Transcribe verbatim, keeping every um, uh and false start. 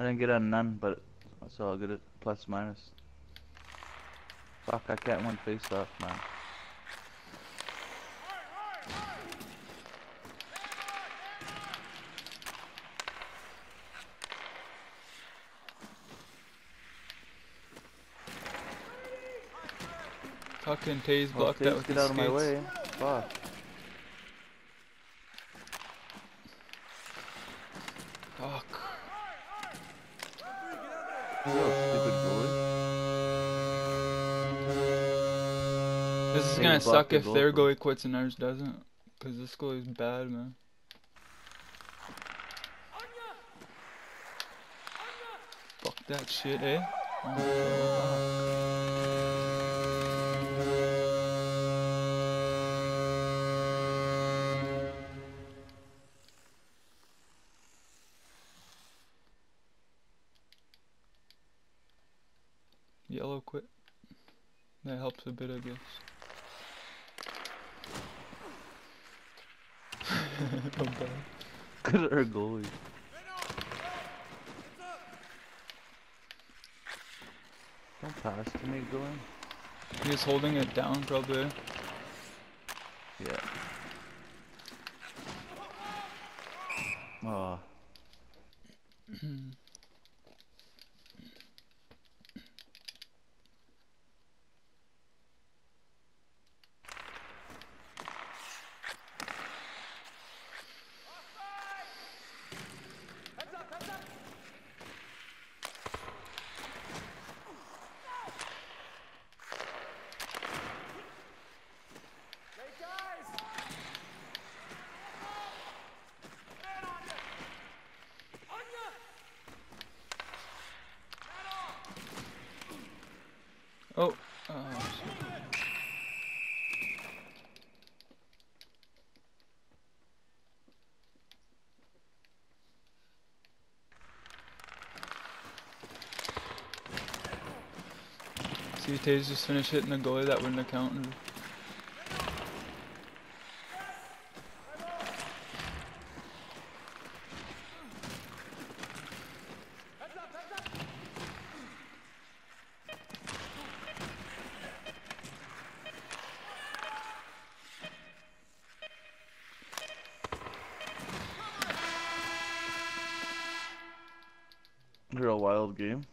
didn't get a none, but so I'll get it plus minus. Fuck, I can't win face off, man. Fucking Taze Well, blocked that Taze, with get his out of my skates. way. Fuck. Fuck. Yo, stupid goalie. This is Taze gonna blocked suck the if goal their for me. goalie quits and ours doesn't. Cause this goalie's bad, man. Fuck that shit, eh? Yellow quit. That helps a bit, I guess. Oh god. Good at our goalie. Don't pass to me, going. He's holding it down, probably. Yeah. Oh. Oh. Oh shit. See, Taze just finished hitting the goalie, that wouldn't have counted. You're a wild game.